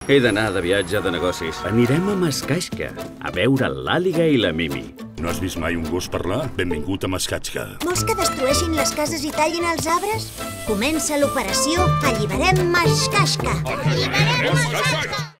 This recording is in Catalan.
He d'anar de viatge de negocis. Anirem a Mascasca, a veure l'Àliga i la Mimi. No has vist mai un gos parlar? Benvingut a Mascasca. Vols que destrueixin les cases i tallin els arbres? Comença l'operació Alliberem Mascasca. Alliberem Mascasca!